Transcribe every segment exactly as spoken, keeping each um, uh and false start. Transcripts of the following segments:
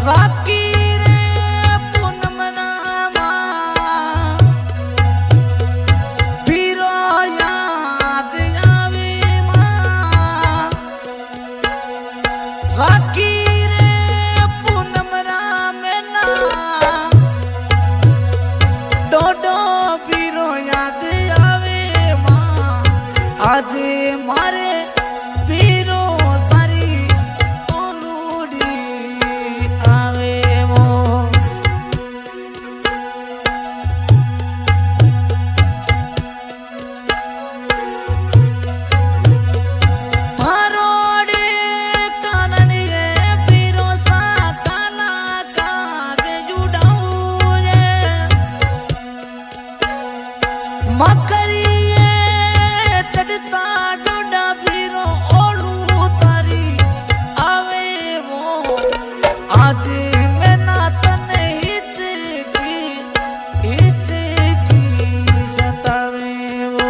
राखी रे पूनम रामा फिरो याद आवे मां राखी रे पूनम राम ना डोडो फिरो याद आवे मां आज मारे फिरो सारी ओलूडी आवे वो थारोड़े काननिए फिरो सा काला कागे जुड़ाऊ ये मकरिए चढ़ता डोडा फिरो ओलू तारी आवे वो आज मैं ना तने हिचकी हिचकी सतावे वो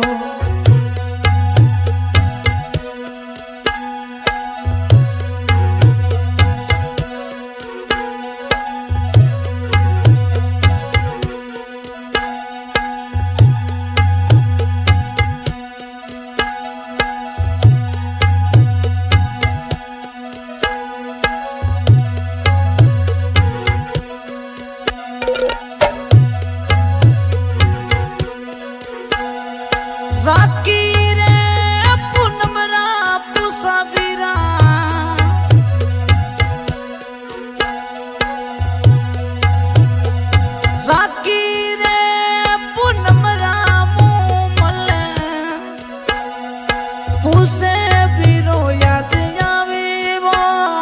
राखी रे पूनम रा पुसा बीरा राखी रे पूनम रा मुमल पुसे बीरो याद आवे वो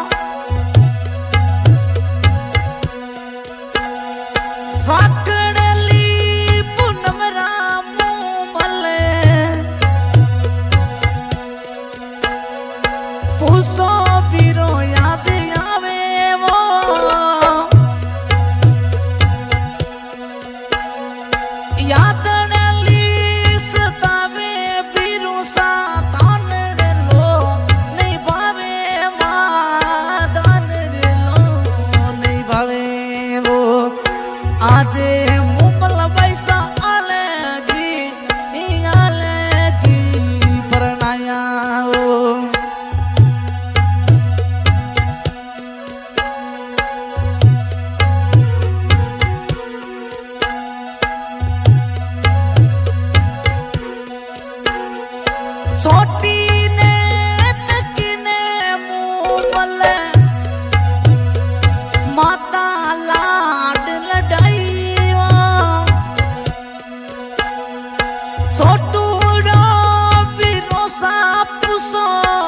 राखड़ली पूनम रा पुसो फिरो याद आवे वो यादड़ली सतावे फिरो सा तान लो नहीं भावे मां तान लो नहीं भावे वो आज मुमल वैसा अलगी अलगी परनाया वो छोटी ने तकिने मुमल माता लाड लड़ाई छोटू डो फिरो सा पुसो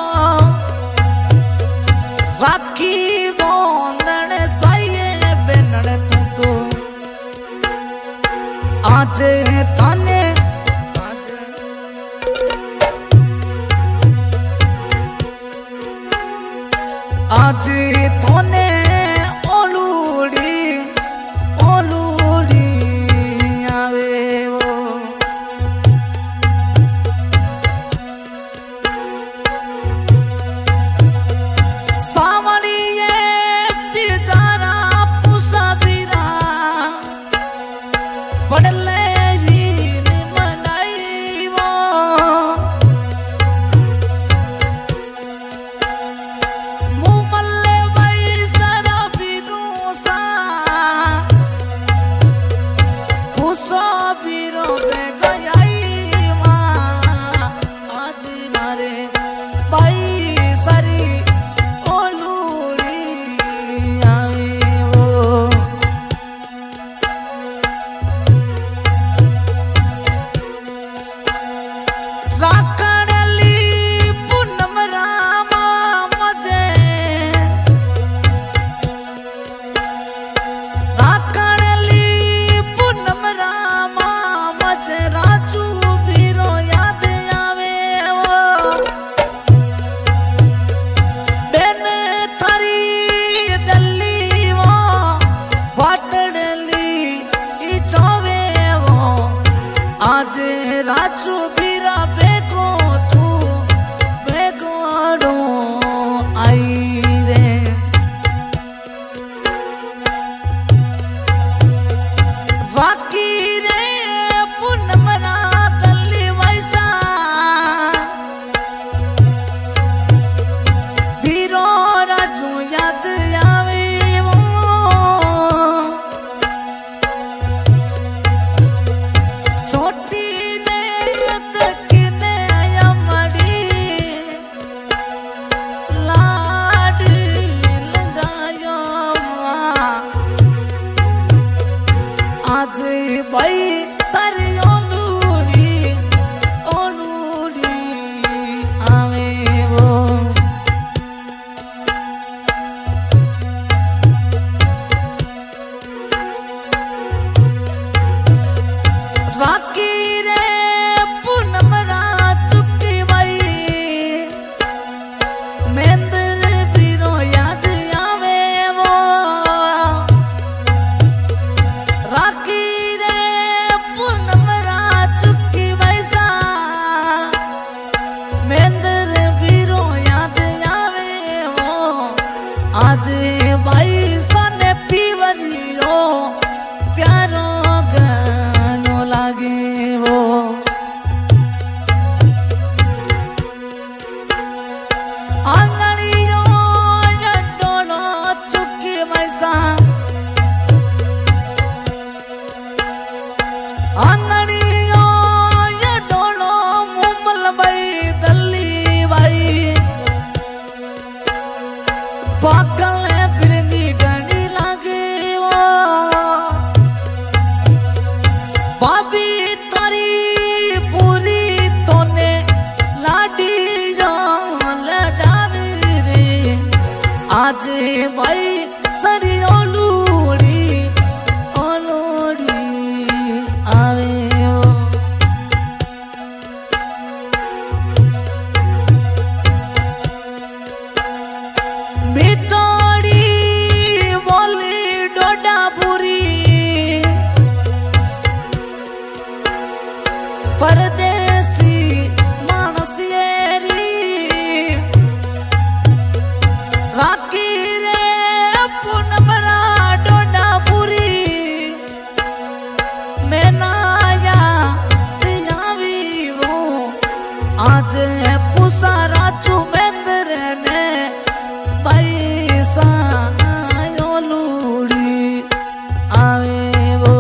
राखी बोंदण चाहिए बेनड़ तू तो आज ताने आज तोने ओलूड़ी ओलूड़ी आवे वो सावड़िए तिजारा पुसा बीरा पड़ले मुमल वैस आज भाई सने पीवरियो प्यारो गानो लागे वो आंगड़ियो या डोलो चुकी मैसा आंगड़ियो या डोलो मुमल भाई दल्ली भाई पागल फिरंदी गंडी लागे वो भाभी तारी पूरी तोने लाडी जान लडावी रे आज भाई सरी ओलूड़ी ओलूड़ी आवे वो मिटोड़ी बोली डोडा पूरी परदेसी मानसियरी राखी रे पुनमरा डोडा पूरी मैं नाया दियावी वो आज पुसारा चुमेंद्र ने पैसा लूड़ी आवे वो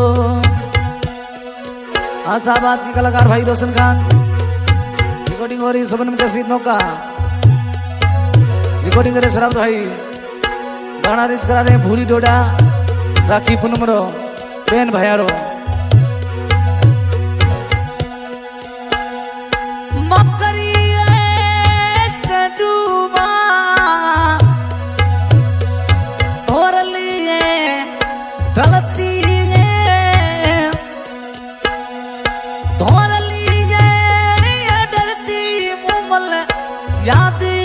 आसाबाद की कलाकार भाई रोशन खान रिकॉर्डिंग हो रही सबन में सीट नौका रिकॉर्डिंग करे शराब भाई गाना रिच करा रहे भूरी डोडा राखी पुनमरो बेन भैयारो मकरी चडूबा ढलती है धोर ली है डरती मुमल याद